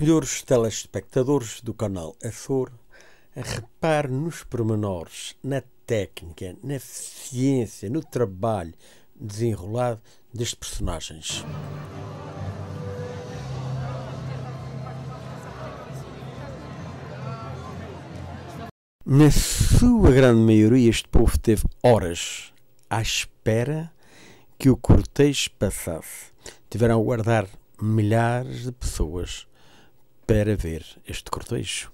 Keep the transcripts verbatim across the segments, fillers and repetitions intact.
melhores telespectadores do canal Açor, repare nos pormenores, na técnica, na eficiência, no trabalho desenrolado destes personagens. Na sua grande maioria, este povo teve horas à espera que o cortejo passasse. Tiveram a aguardar milhares de pessoas para ver este cortejo.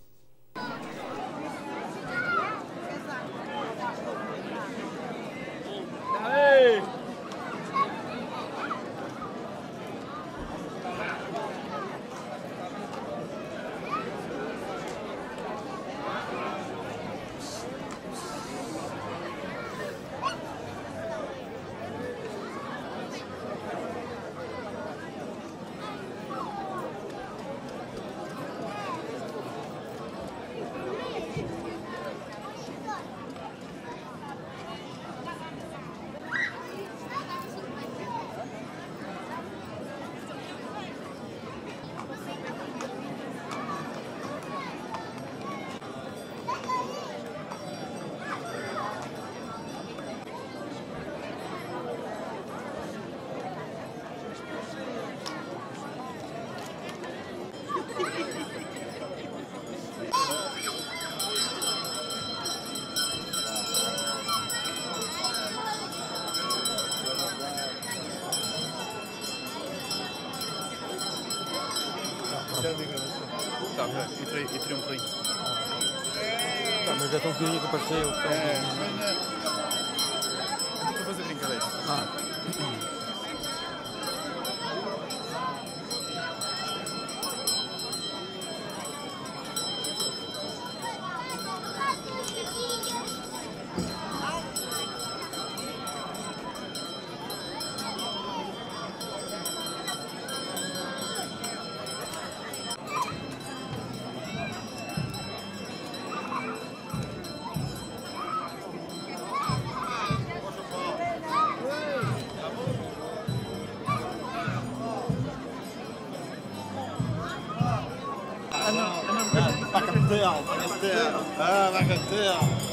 Tá, e teriam por aí. Tá, mas é tão pequenininho que apareceu. É, mas é. Estou a fazer brincadeira. Ah. Bacatela, bacatela, ah, bacatela.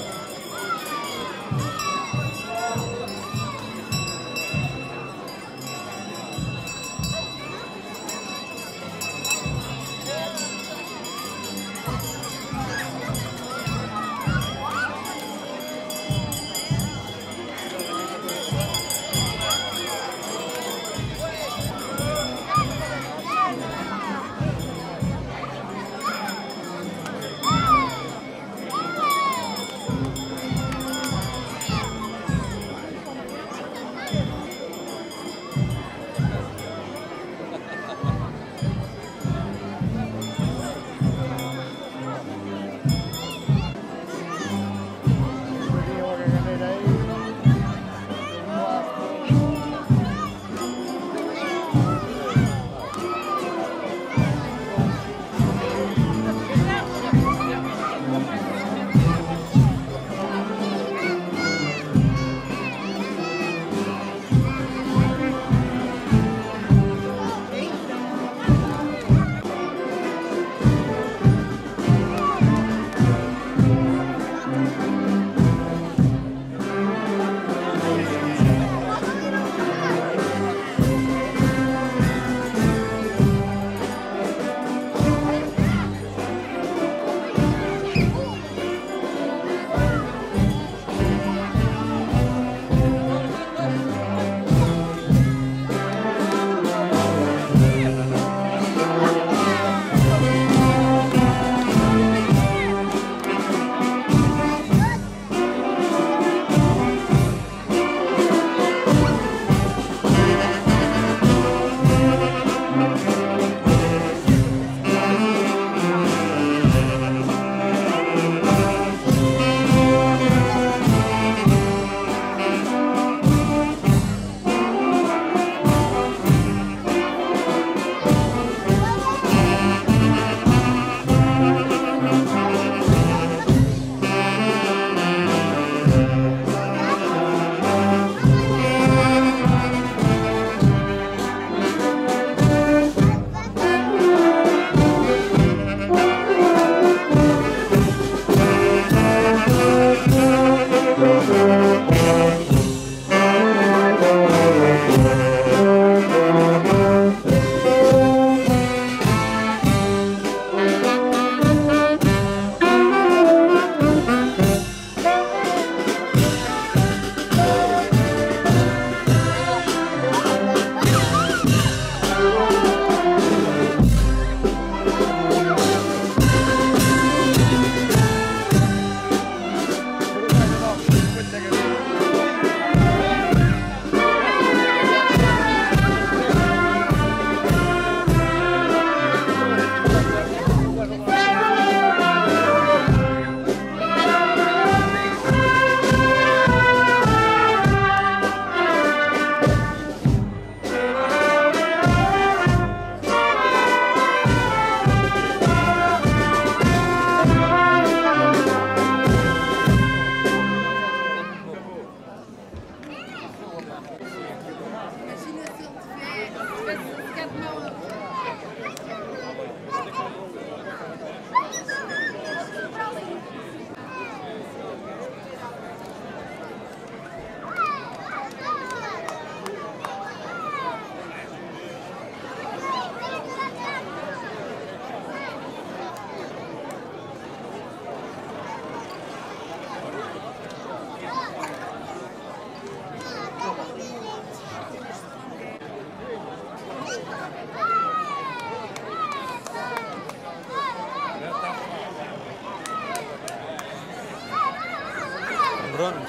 drones.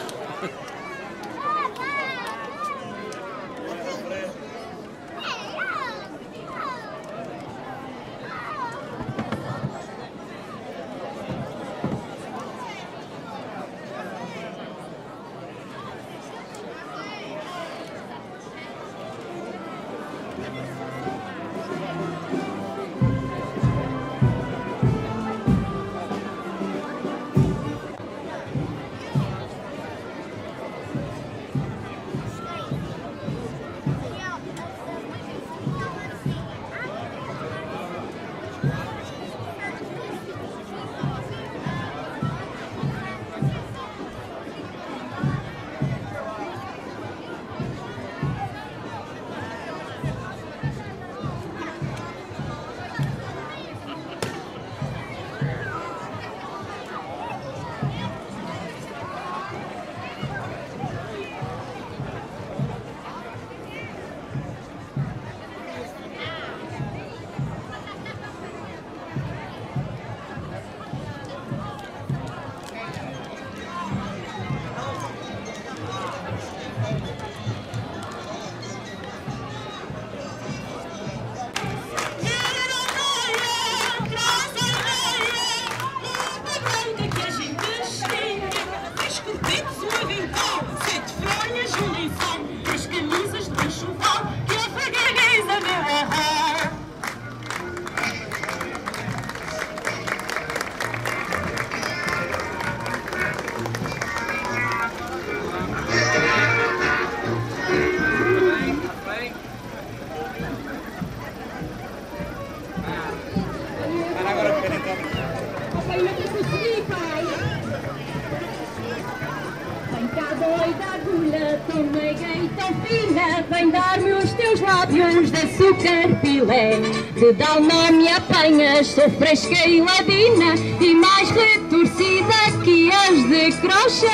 Vem dar-me os teus lábios de açúcar pilé. De dalma me apanhas, sou fresca e ladina e mais retorcida que as de crochê.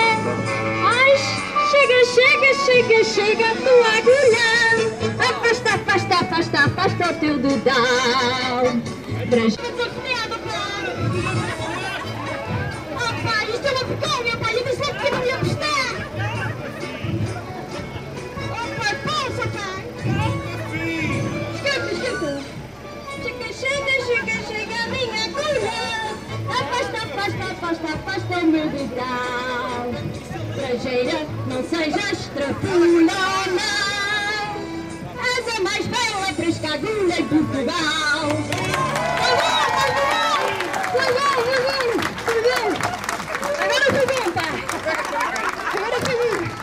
Ai, chega, chega, chega, chega a tua agulha. Afasta, afasta, afasta, afasta o teu dedão. Trans... Oh pai, isto é uma vergonha, pai, eu disse logo que não ia prestar. Chega, chega, chega a minha agulha. Afasta, afasta, afasta, afasta o meu dedão. Estrangeira, não sejas trafulha, não. És a mais bela fresca agulha em Portugal. Foi bom, foi bom, foi bom. Agora foi bom, pai. Agora foi bom.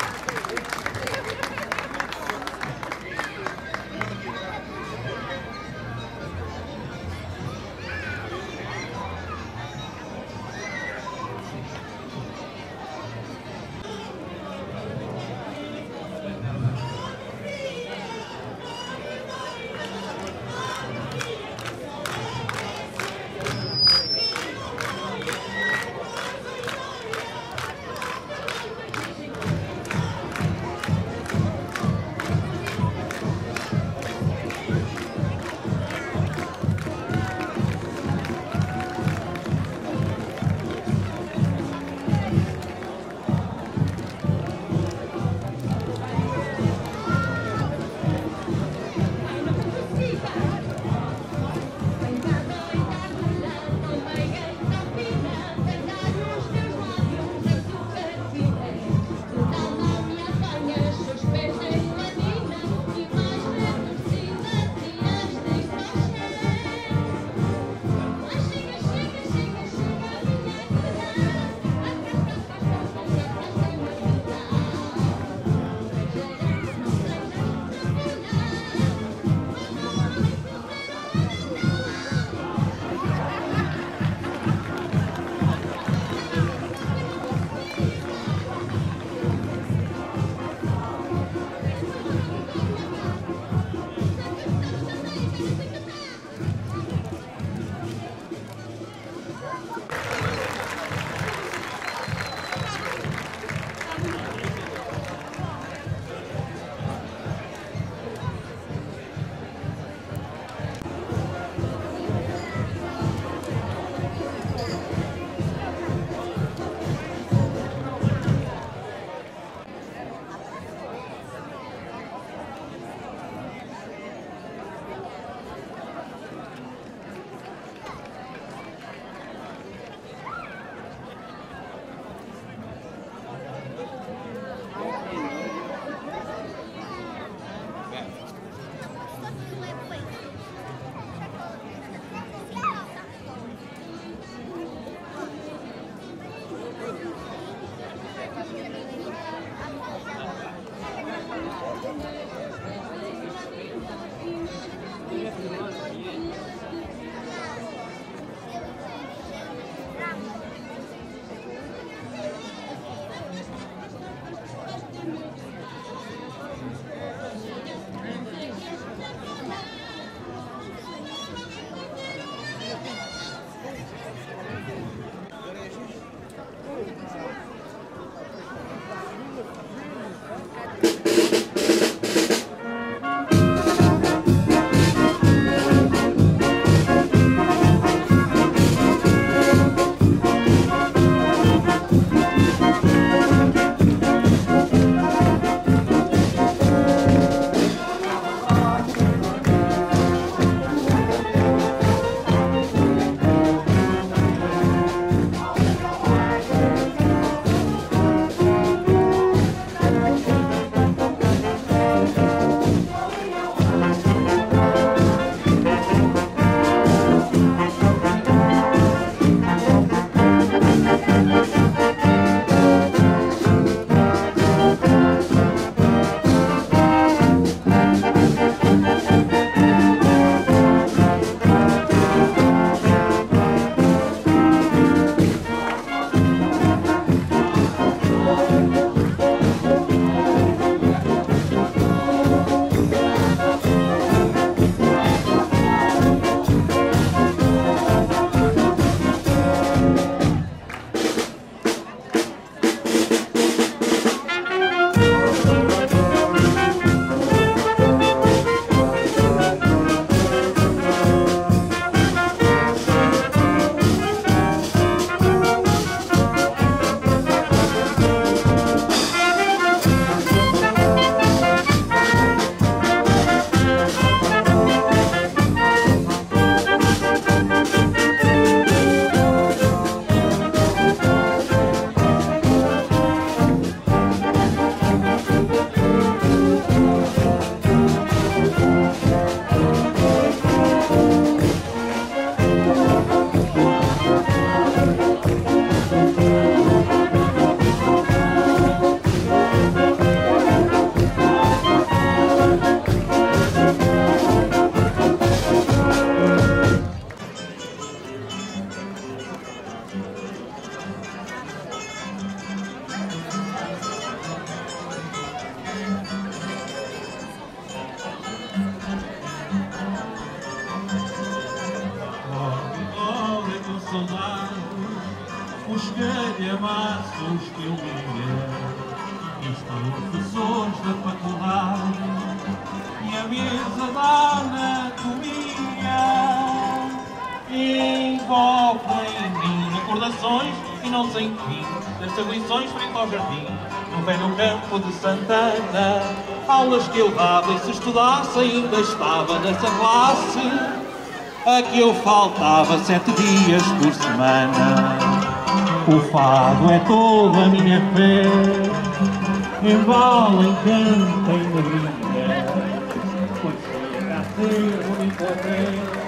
calhamaços que eu lia, e os professores da faculdade, e a mesa da anatomia, envolvem em mim recordações e não sei fim destas lições frente ao jardim, no velho campo de Santana, aulas que eu dava e se estudasse ainda estava nessa classe a que eu faltava sete dias por semana. O fado é toda a minha fé, embalem, cantem na minha, pois chega a ser bonito até.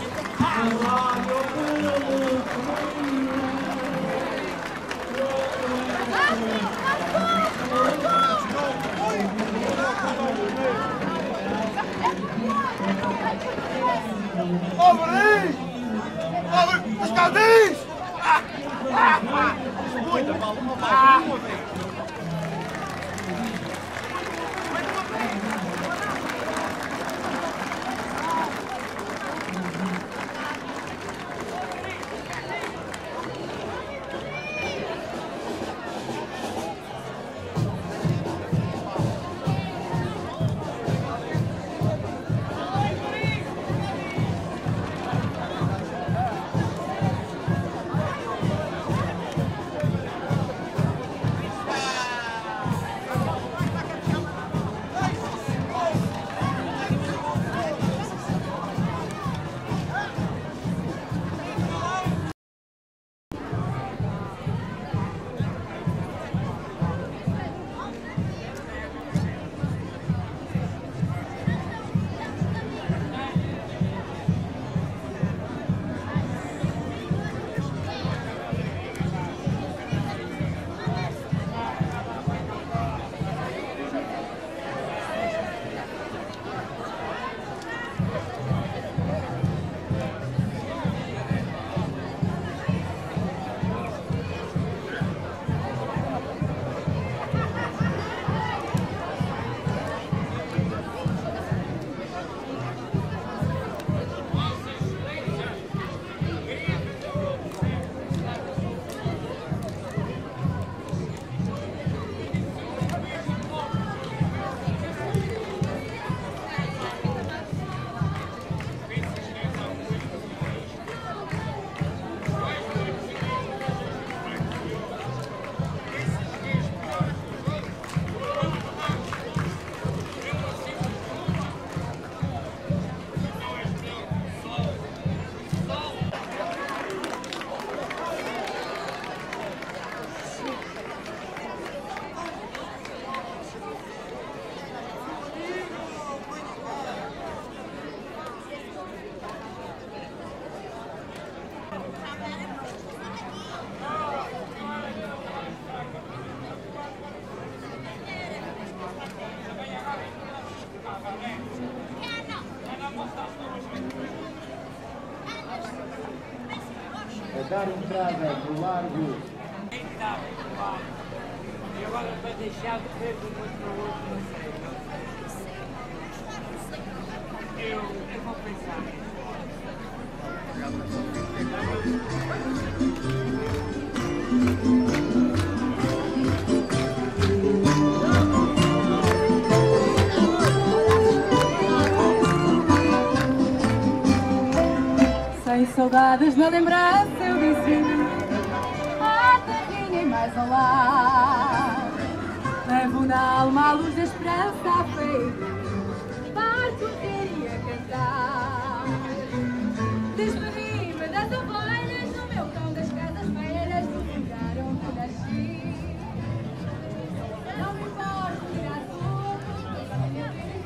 Ó, Maris! Ó, as caldinhas! Ah! Ah! Ah! Muita mal, uma mal, uma vez! A dar entrada no largo. E agora vai deixar de ver de um para o outro. Eu, eu vou pensar. Sem saudades na lembrança eu disse a terrinha e mais ao lar. Levo na alma a luz da esperança à feita, parto queria cantar. Despedi-me das ovelhas do meu cão, das casas feiras do lugar onde nasci. Não me importa tirar tudo da minha vida.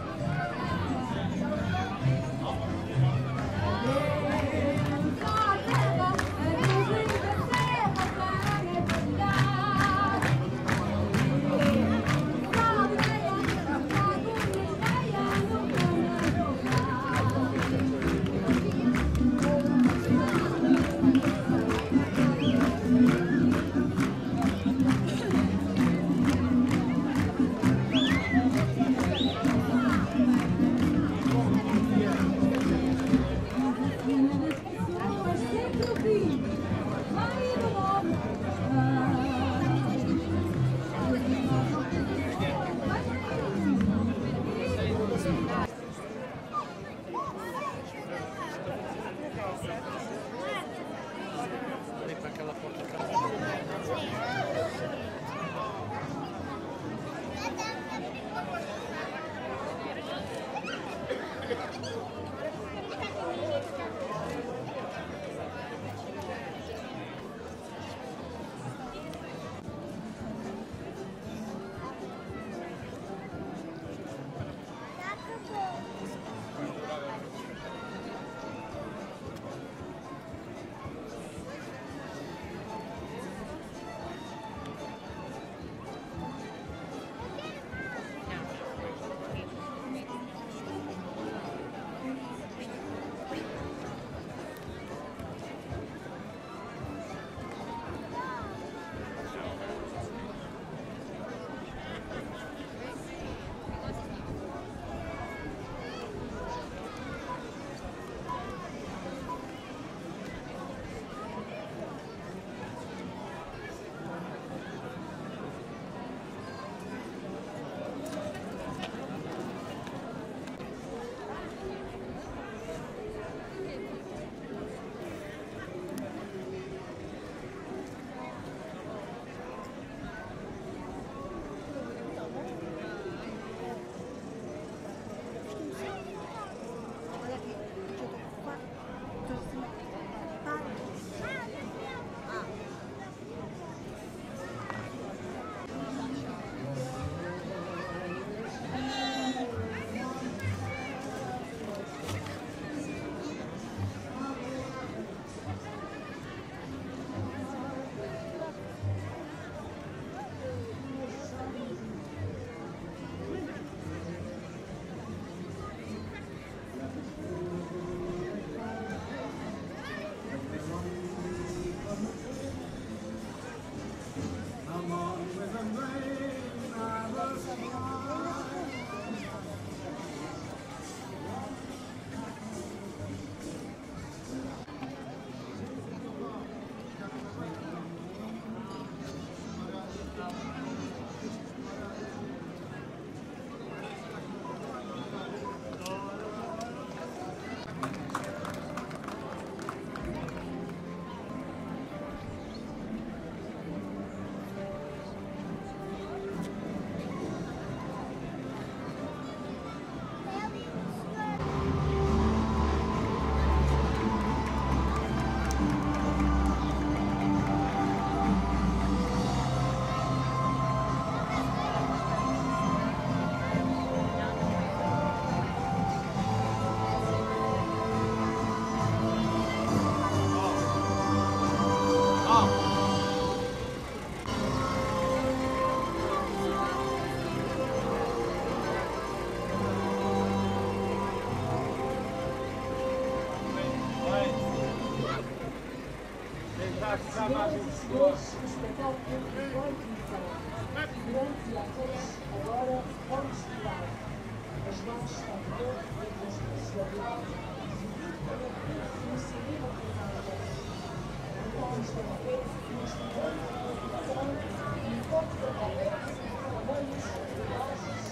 Senhoras e senhores, o espetáculo vai começar. Figurantes e atores agora vão estudar. As mãos estão todas entre as personalidades e o cinema privado. Então estão a ver neste momento e enquanto acontece, tamanhos rigorosos.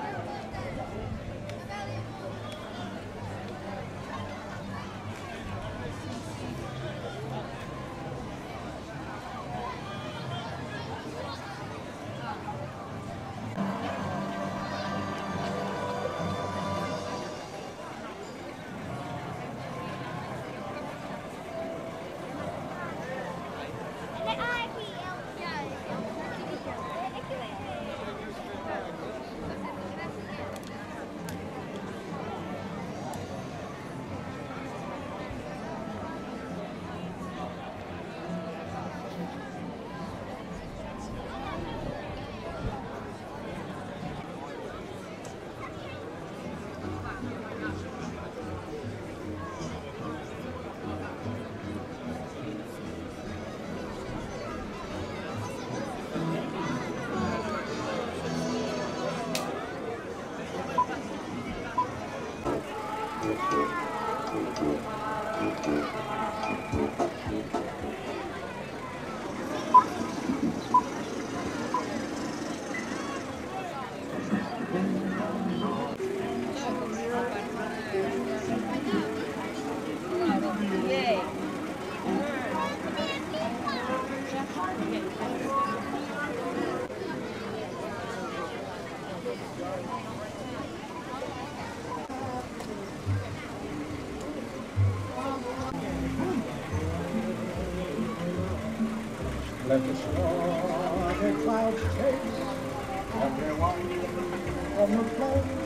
Let the stormy clouds chase everyone on the plain.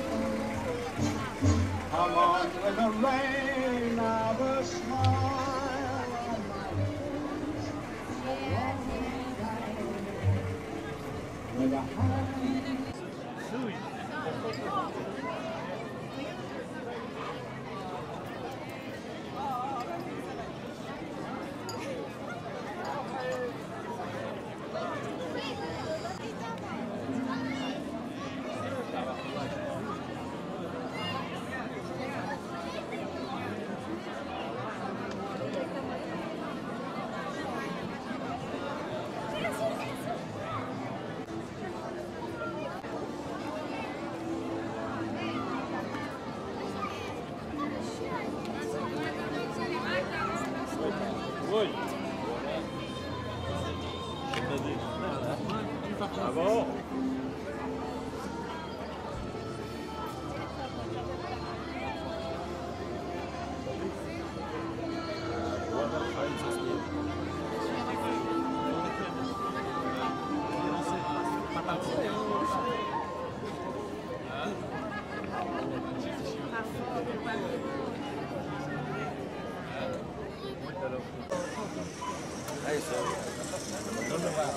Come on with the rain, now the smile on my face. With a hand. Oi. Tá bom. É isso. Então vai.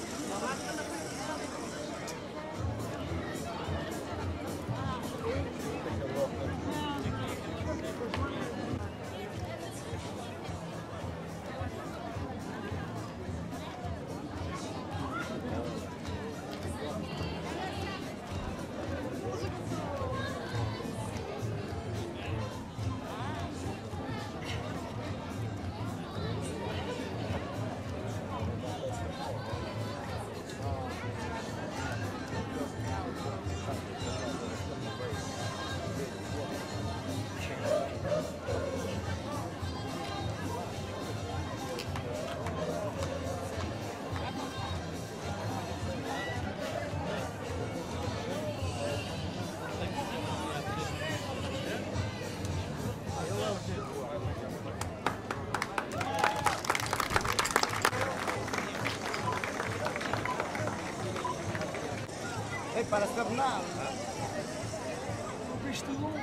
Ei, para se nada. Visto longo.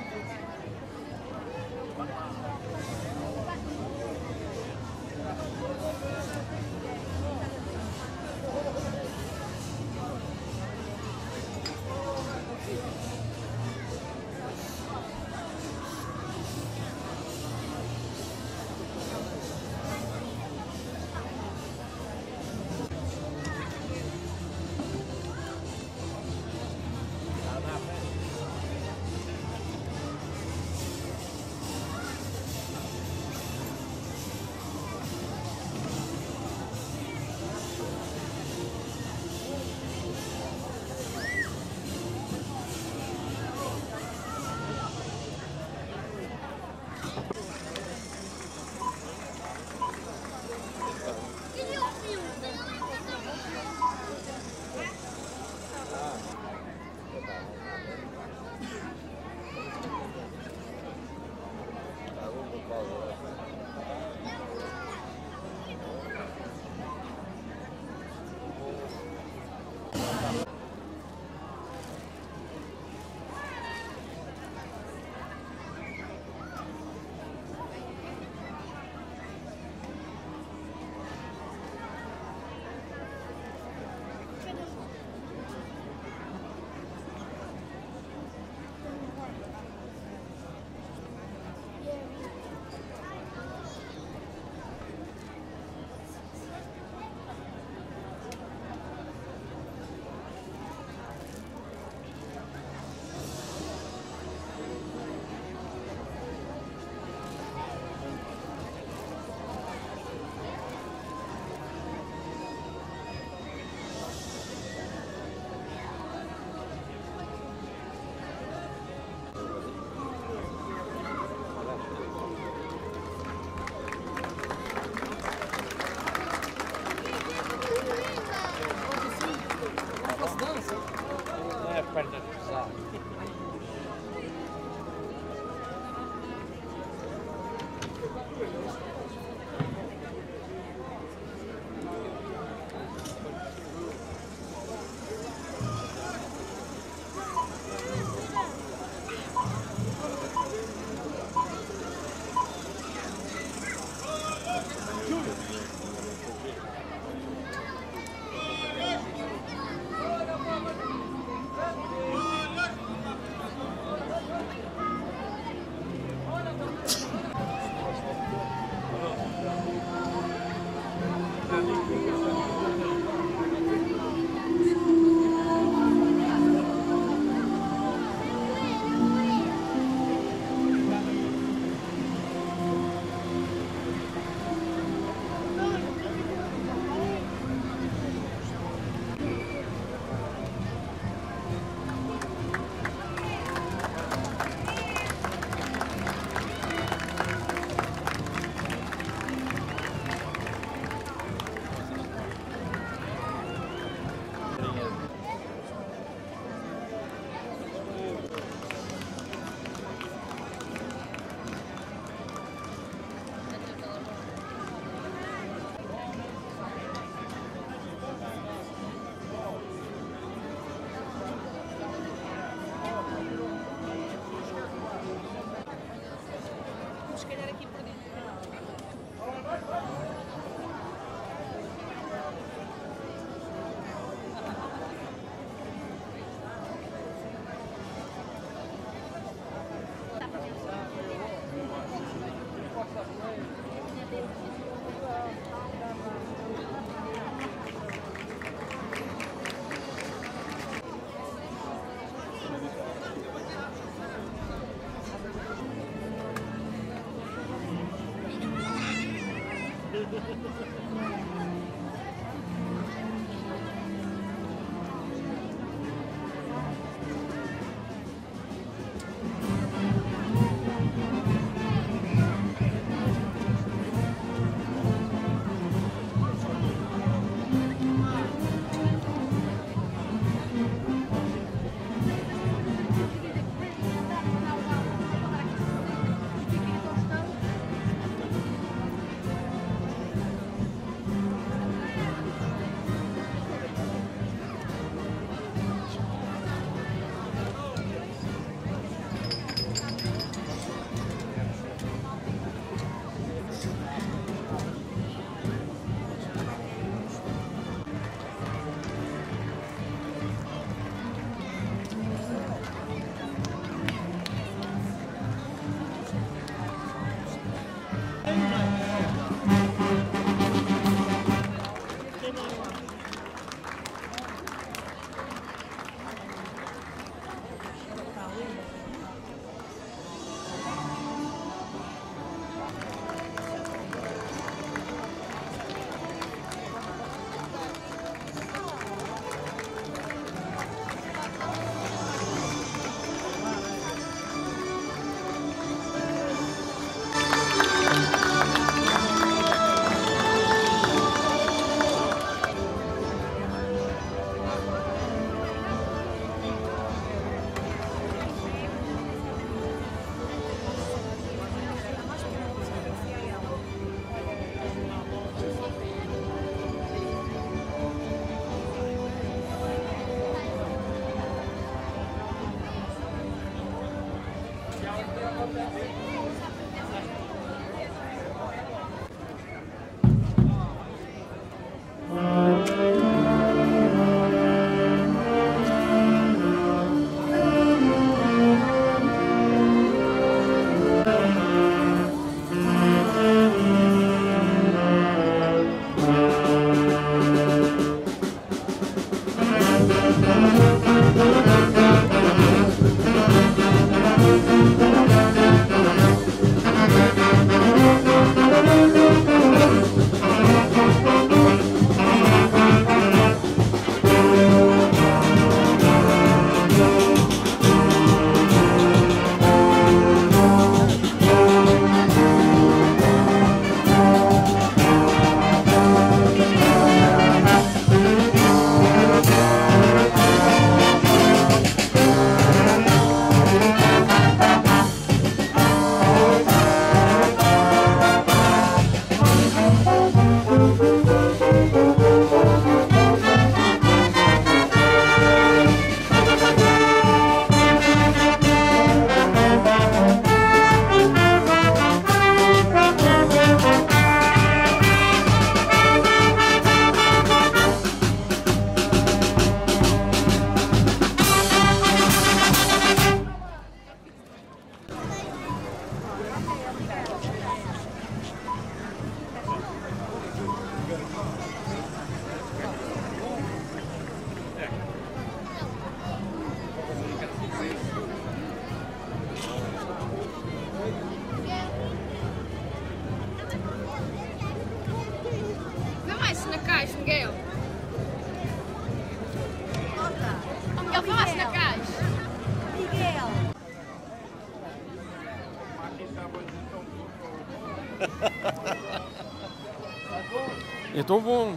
Miguel. Oh, Miguel, falaste na caixa. Miguel. Eu estou bom.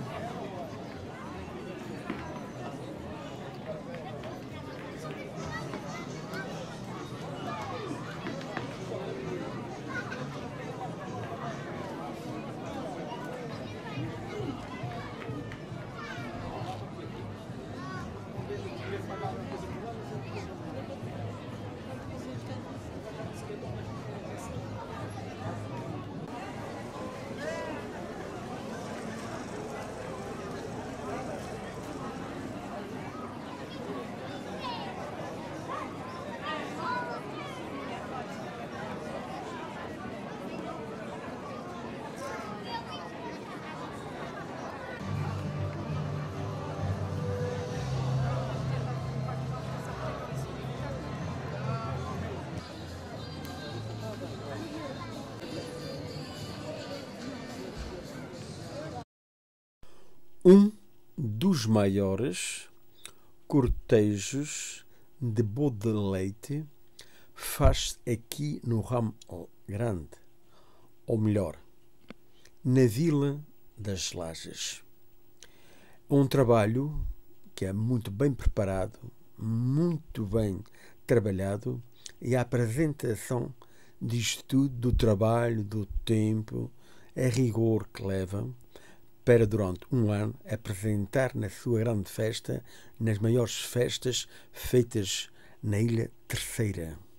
Um dos maiores cortejos de bode de leite faz-se aqui no Ramo Grande, ou melhor, na Vila das Lajes. É um trabalho que é muito bem preparado, muito bem trabalhado, e a apresentação disto tudo, do trabalho, do tempo, a rigor que leva, para durante um ano apresentar na sua grande festa, nas maiores festas feitas na Ilha Terceira.